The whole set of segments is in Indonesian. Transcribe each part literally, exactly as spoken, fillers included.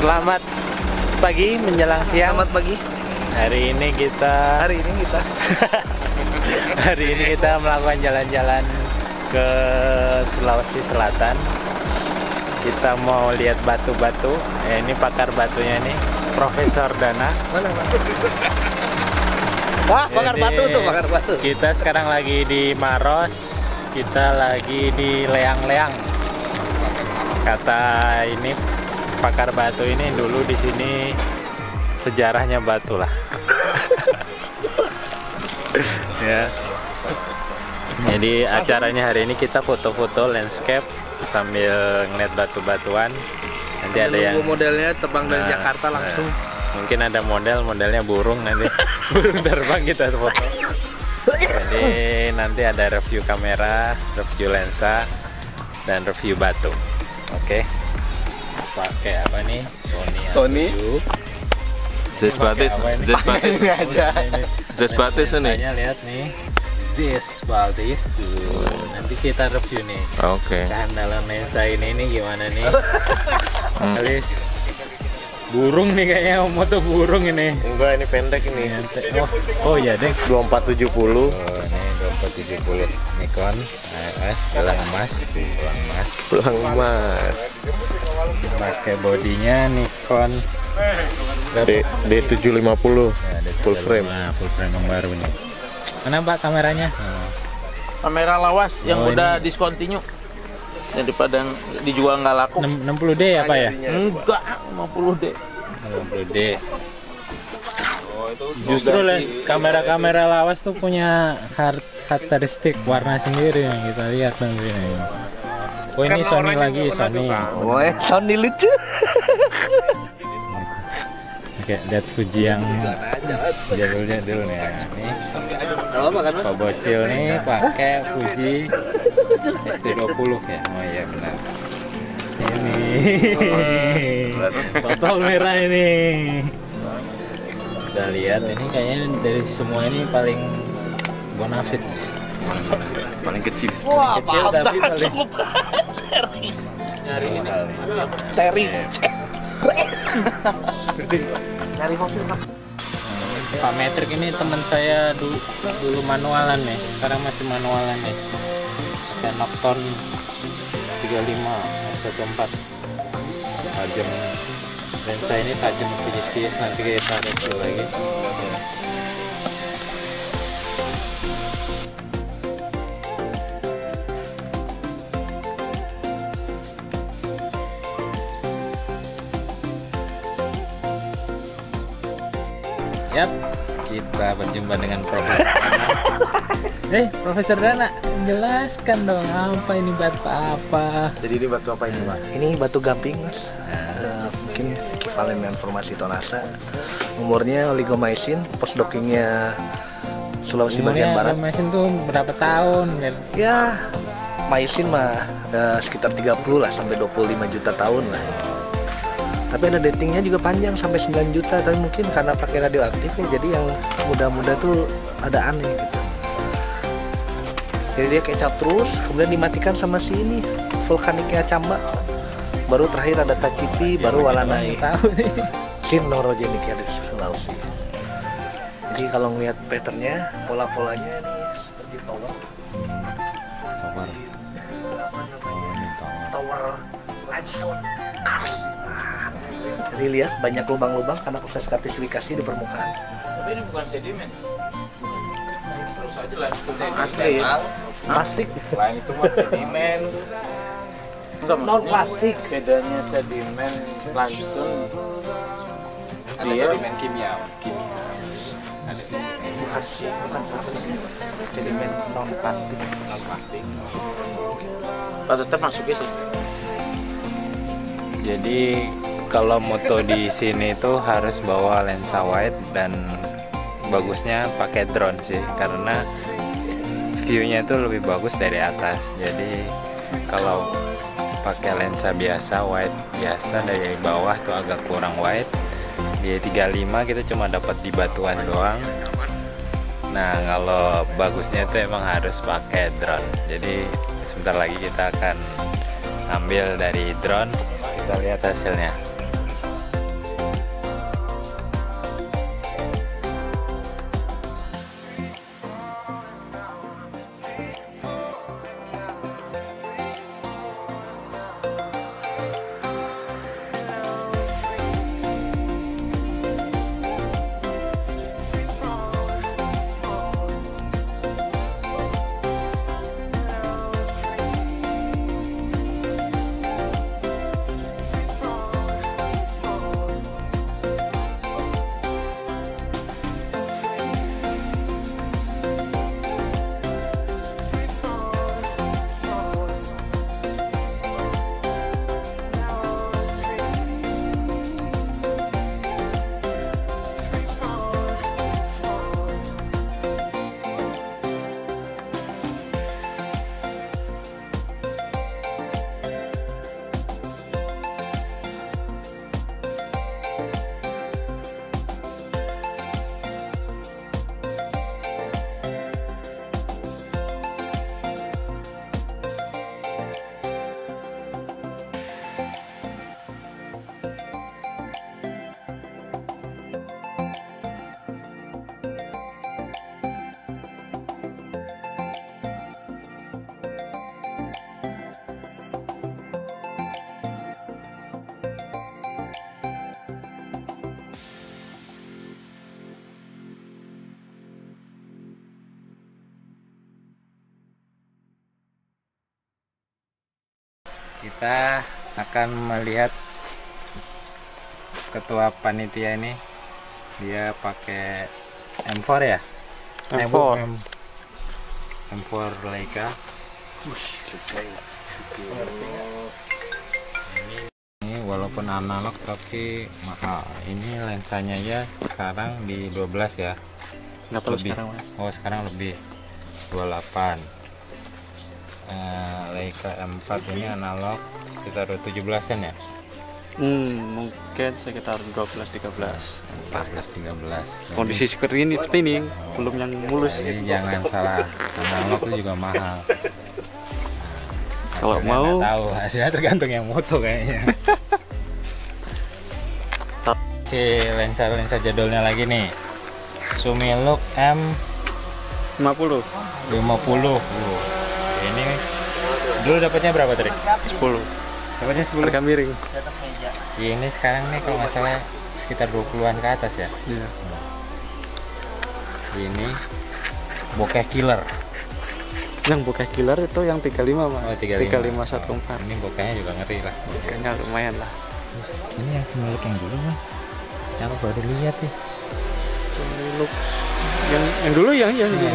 Selamat pagi menjelang siang. Selamat pagi. Hari ini kita Hari ini kita hari ini kita melakukan jalan-jalan ke Sulawesi Selatan. Kita mau lihat batu-batu. Eh, ini pakar batunya nih, Profesor Dana. mana batu? Wah, bakar Jadi, batu tuh, bakar batu. Kita sekarang lagi di Maros. Kita lagi di Leang-Leang. Kata ini pakar batu ini, dulu di sini sejarahnya batu lah. Ya. Jadi acaranya hari ini kita foto-foto landscape sambil ngeliat batu-batuan. Nanti ada yang modelnya terbang dari Nah, Jakarta langsung. mungkin ada model modelnya burung nanti. Burung terbang kita foto. Jadi nanti ada review kamera, review lensa, dan review batu. Oke. Pakai apa nih? Sony. Sony. Zes batis, Zes batis, Ini aja. Zes batis ini. Lensanya lihat nih. Zes batis. Tuh, nanti kita review nih. Oke. Kehandalan lensa ini nih gimana nih? Alis. Burung nih kayaknya, moto burung ini. Enggak, ini pendek ini. Oh, oh ya deh. dua empat tujuh nol. Oh, ini dua empat tujuh nol Nikon A S gelang emas, gelang emas. Pulang Mas. Pakai bodinya Nikon D D tujuh lima nol. Ya, ada Full frame. Nah, full frame yang baru nih. Mana Pak kameranya? Oh. Kamera lawas yang Oh, udah ini. discontinue. Daripada yang dijual nggak laku. enam puluh D ya Pak ya? Enggak, lima puluh D. enam puluh D. Justru les kamera-kamera lawas tuh punya karakteristik warna sendiri yang kita lihat nanti nih. Oh ini Sony lagi, Sony. Woi, Sony lucu. Oke, lihat Fuji yang jadulnya dulu nih. Nih, Apa kan? Pak Bocil nih pakai Fuji S T dua puluh ya. Oh iya benar. Ini botol merah ini. Kita lihat ini kayaknya dari semua ini paling bonafit. Paling kecil. Wah, Kecil tapi paling nyari ini. Seri. Nyari fosil Pak. Pak Metrik ini teman saya dulu, dulu manualan nih, sekarang masih manualan nih. Canokton tiga puluh lima f satu empat tajam, lensa ini tajam tipis-tipis, nanti kita review lagi. Yap, kita berjumpa dengan Profesor Dana. Eh, Profesor Dana, jelaskan dong apa ini batu apa? Jadi ini batu apa ini, Pak? Ini batu gamping, Mas. Eh, mungkin ekivalen dengan formasi Tonasa. Umurnya oligomycin, postdockingnya Sulawesi bagian barat. Mesin tuh berapa tahun? Ya, mycin mah eh, sekitar tiga puluh lah sampai dua puluh lima juta tahun lah. Tapi ada datingnya juga panjang sampai sembilan juta, tapi mungkin karena pakai radioaktif ya, jadi yang muda-muda tuh ada aneh gitu. Jadi dia kecap terus, kemudian dimatikan sama si ini vulkaniknya Camba. Baru terakhir ada Tacipi, baru Walanai. Tahu nih. Sinorogenik ya di Sulawesi. Jadi kalau ngelihat patternnya, pola-polanya nih seperti tower. Tower. Oh, ini tower. Tower limestone kars. Nah, jadi lihat banyak lubang-lubang karena proses kartesifikasi di permukaan. Tapi ini bukan sedimen. Terus aja lah. Asli. Plastik. Lain itu mah sedimen. Enggak, non plastik. Bedanya sedimen limestone. Dia sedimen kimia. Kimia. Bukan, bukan plastik. Sedimen non plastik. Non plastik. Oh, tetap masuknya sih. Jadi kalau moto di sini tuh harus bawa lensa wide dan bagusnya pakai drone sih, karena view-nya itu lebih bagus dari atas. Jadi kalau pakai lensa biasa wide biasa dari bawah tuh agak kurang wide. Di tiga puluh lima kita cuma dapat di batuan doang. Nah kalau bagusnya tuh emang harus pakai drone. Jadi sebentar lagi kita akan ambil dari drone, kita lihat hasilnya. kita akan melihat ketua panitia ini, dia pakai M empat ya? M empat. M empat Leica. Ini walaupun analog tapi mahal. Ini lensanya ya sekarang di dua belas ya. Nggak tahu Lebih. sekarang mas. Oh sekarang lebih dua puluh delapan. Eh, Leica M empat ini analog sekitar tujuh belasan ya. Hmm, mungkin sekitar dua belas tiga belas. empat belas tiga belas. Kondisi seperti ini, seperti ini belum yang mulus. Jadi jangan salah, analog itu juga mahal. Nah, Kalau hasilnya mau- nggak tahu, hasilnya tergantung yang moto kayaknya. Si lensa-lensa jadulnya lagi nih, Sumiluk M lima puluh, lima puluh. Uh, ini dulu dapatnya berapa tadi? sepuluh. Dapatnya sepuluh. Harga miring. Ini sekarang nih kalau nggak salah sekitar dua puluhan ke atas ya. Iya. Ini bokeh killer. Yang bokeh killer itu yang tiga puluh lima mas. Oh, tiga puluh lima. tiga puluh lima satu empat. Ini bokehnya juga ngeri lah. Kayaknya lumayan lah. Ini yang Sumiluk yang dulu mah. Yang aku baru lihat nih. Sumiluk. Yang yang dulu yang yang dulu.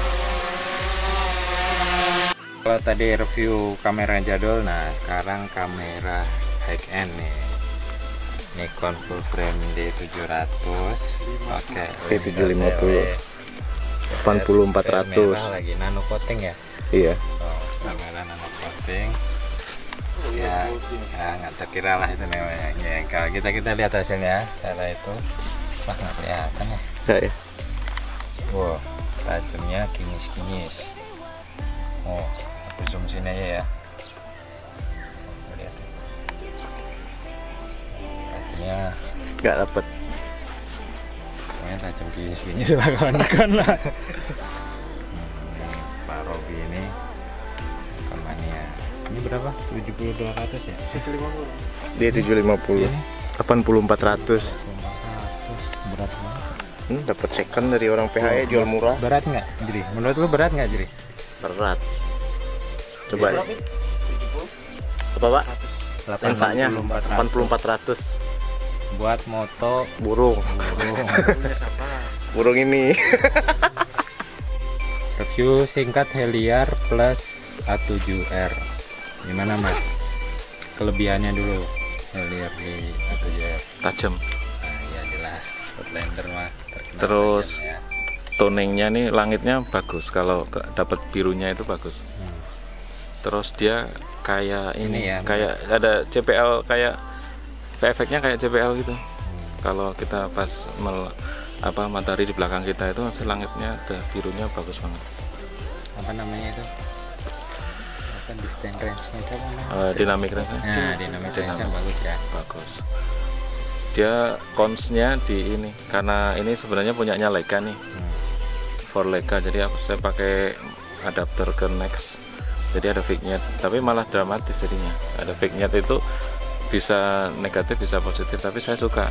Kalau tadi review kamera jadul, nah sekarang kamera high end nih. Nikon full frame D tujuh ratus pakai D tujuh lima puluh. delapan puluh empat ratus. Merah lagi nano coating ya. Iya. Oh, kamera nano coating. Ya, ya nggak terkira lah itu namanya. Ya, kalau kita kita lihat hasilnya secara itu, wah nggak kelihatan ya. Enggak ya? Wow, tajamnya kinyis-kinyis. Oh, aku zoom sini aja ya. Lihat. Tajamnya, Enggak dapat. pokoknya tajam kinyis-kinyis lah kawan-kawan lah. Hmm, Pak Robi ini, Nikon Mania. Ini berapa? tujuh puluh dua ratus ya? Dia tujuh lima puluh. Ini delapan puluh empat ratus. empat ratus, berat banget. Hmm, dapat second dari orang P H E jual murah. Berat nggak, Jiri? Menurut lu berat nggak, Jiri? Berat. Coba. Apa, Pak? Lensanya delapan puluh empat ratus. Buat moto Burung. burung. Burung ini. Review singkat Heliar plus A tujuh R. Gimana Mas? Kelebihannya dulu Heliar di A tujuh R. Tajam. Nah, ya jelas. Outlander mah terkenal Terus tajam ya. toningnya nih langitnya bagus, kalau ke- dapat birunya itu bagus. Hmm. Terus dia kayak ini, Ini ya, kayak ada C P L, kayak efeknya kayak C P L gitu. Hmm. Kalau kita pas mel, apa matahari di belakang kita itu hasil langitnya ada birunya bagus banget. Apa namanya itu? Apa distance range-nya itu apa namanya? Eh, dynamic range Nah, dynamic range-nya bagus ya. bagus. Dia cons-nya di ini, karena ini sebenarnya punyanya Leica nih, Hmm. for Leica, jadi aku saya pakai adapter ke Nex, jadi ada vignette, tapi malah dramatis jadinya. Ada vignette itu bisa negatif bisa positif, tapi saya suka.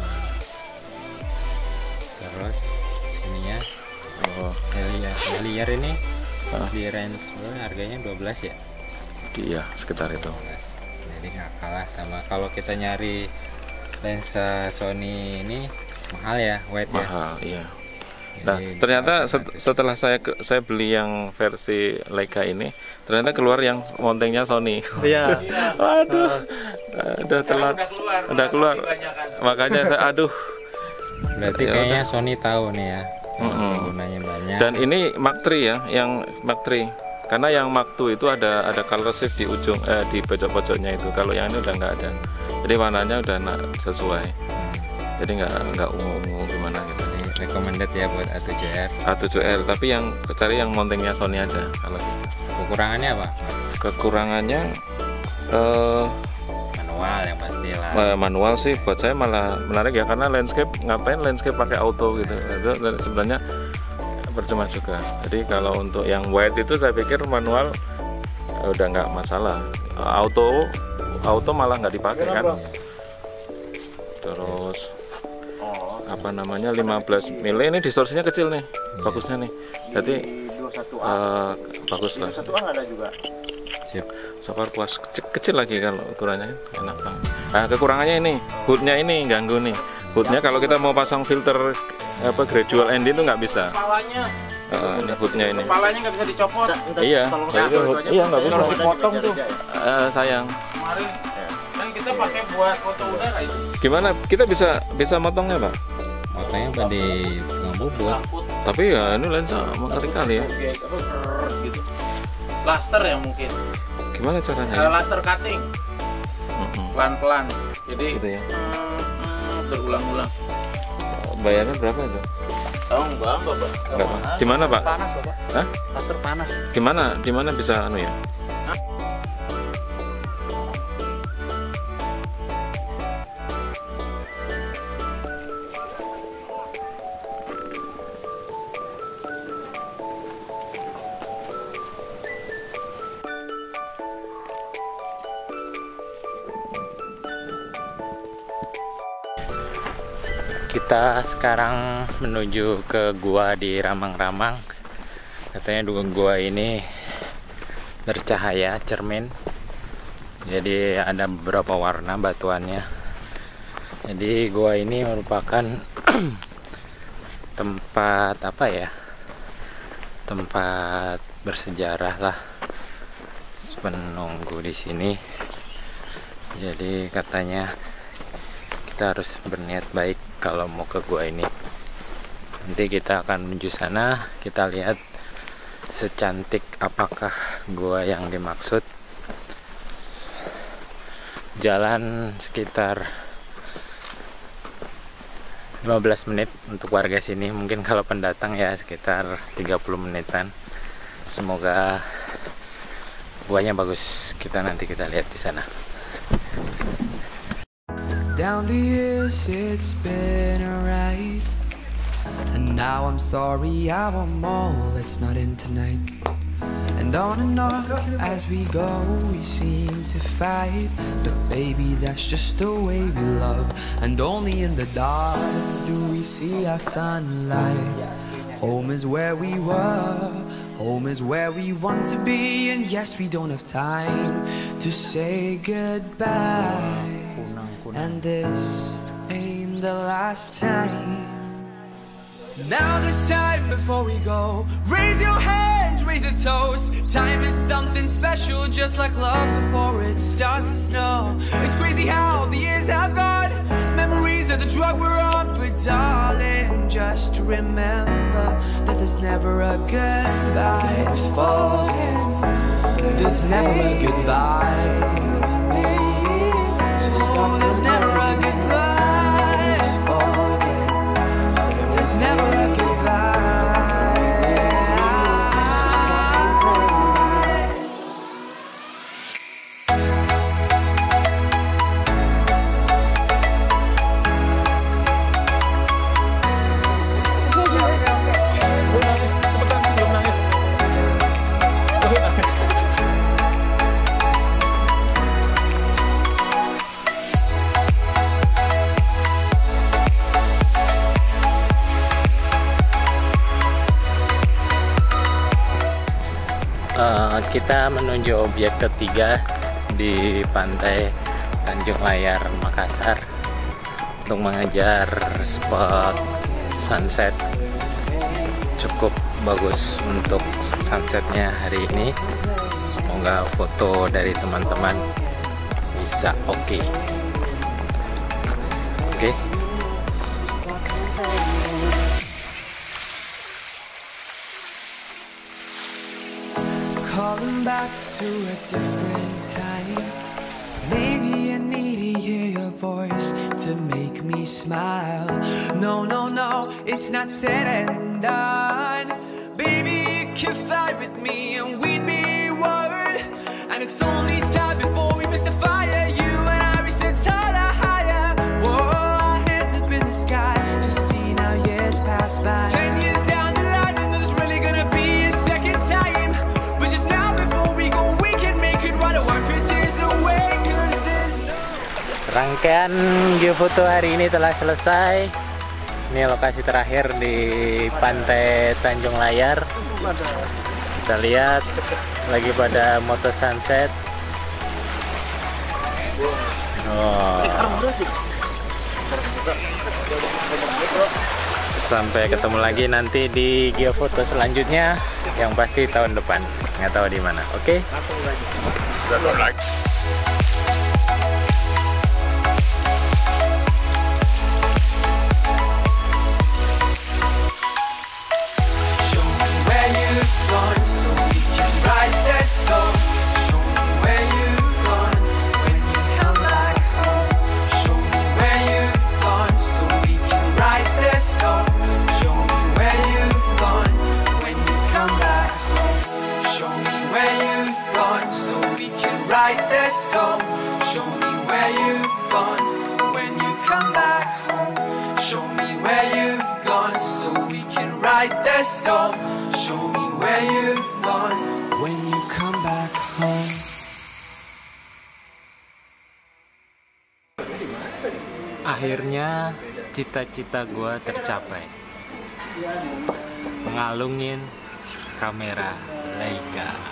Terus ininya Oh, Heliar. Heliar ini Ah. di range berapa? Harganya dua belas ya? iya sekitar itu. dua belas. Jadi nggak kalah sama kalau kita nyari lensa Sony ini mahal ya, wide ya. Mahal, iya. Jadi Nah, bisa ternyata pakai set- akses. setelah saya ke- saya beli yang versi Leica ini, ternyata keluar yang montengnya Sony. Iya. Aduh, udah telat, udah keluar. Makanya saya aduh. Berarti Ya kayaknya Sony tahu nih ya. Mm-mm. Gunanya banyak. Dan ini Mark tiga ya, yang Mark tiga. Karena yang Mark dua itu ada ada color shift di ujung, eh, di pojok-pojoknya itu. Kalau yang ini udah nggak ada. Jadi warnanya udah na- sesuai. Jadi nggak nggak ungu-ungu gimana gitu. Jadi recommended ya buat A tujuh R. A tujuh R, tapi yang cari yang montengnya Sony aja. Kalau gitu. Kekurangannya apa? Kekurangannya eh, Manual yang pasti lah. eh, manual sih buat saya malah menarik ya, karena landscape ngapain landscape pakai auto gitu. Itu sebenarnya percuma juga. Jadi kalau untuk yang wide itu saya pikir manual eh, udah nggak masalah. Auto auto malah nggak dipakai kan. Terus apa namanya lima belas mili ini distorsinya kecil nih, bagusnya nih. Jadi eh, bagus lah. Sip. Sokor puas kecil, kecil lagi kalau ukurannya enak banget. Nah kekurangannya ini, hoodnya ini ganggu nih. Hoodnya kalau kita mau pasang filter apa gradual ending itu nggak bisa. Kepalanya, Uh, ini hoodnya ini. kepalanya nggak bisa dicopot. Iya, ya itu hood, iya nggak bisa. Harus dipotong tuh. Uh, sayang. Kemarin kan kita pakai buat foto udara itu. Gimana? Kita bisa bisa motongnya pak? Makanya apa di tengah bubut. Tapi ya ini lensa mengeri kali ya. Oke, apa brrrr gitu. Laser ya mungkin. Gimana caranya? Ada laser cutting, Mm-mm. pelan-pelan. Jadi Gitu ya. mm, mm, berulang-ulang. Bayarnya berapa itu? Oh enggak, enggak, Pak. Enggak Berapa? mahal. Di mana pak? Panas, Pak. Hah? Laser panas. Gimana? Di mana bisa anu ya? Kita sekarang menuju ke gua di Ramang-Ramang. Katanya dua gua ini bercahaya cermin. Jadi ada beberapa warna batuannya. Jadi gua ini merupakan tempat apa ya? Tempat bersejarah lah. Penunggu di sini. Jadi katanya kita harus berniat baik kalau mau ke gua ini. Nanti kita akan menuju sana, kita lihat secantik apakah gua yang dimaksud. Jalan sekitar lima belas menit untuk warga sini, mungkin kalau pendatang ya sekitar tiga puluh menitan. Semoga guanya bagus, kita nanti kita lihat di sana. Down the years it's been alright, and now I'm sorry I want more, let's not end tonight. And on and on as we go we seem to fight, but baby that's just the way we love, and only in the dark do we see our sunlight. Home is where we were, home is where we want to be, and yes we don't have time to say goodbye. And this ain't the last time. Now this time before we go, raise your hands, raise a toast. Time is something special, just like love before it starts to snow. It's crazy how the years have gone, memories of the drug we're on. But darling, just remember that there's never a goodbye. Just forget, there's never a goodbye. There's never a goodbye. Just forget, there's never a goodbye. Uh, kita menuju objek ketiga di pantai Tanjung Layar, Makassar, untuk mengejar spot sunset. Cukup bagus untuk sunsetnya hari ini. Semoga foto dari teman-teman bisa oke. Okay. Oke. Okay. Calling back to a different time. Maybe I need to hear your voice to make me smile. No, no, no, it's not said and done. Baby, you can fly with me and we'd be one. And it's only time before we miss the fire. You and I reach the taller, higher. Whoa, our hands up in the sky. Just see now years pass by. Ten years down the line and there's really gonna be a second time. But just now before we go, we can make it right. Wipe your tears away, cause this. Rangkaian geofoto hari ini telah selesai. Ini lokasi terakhir di pantai Tanjung Layar. Kita lihat lagi pada moto sunset. Oh. Sampai ketemu lagi nanti di geofoto selanjutnya, yang pasti tahun depan. Nggak tahu di mana. Oke? Okay? Akhirnya cita-cita gua tercapai, ngalungin kamera Leica.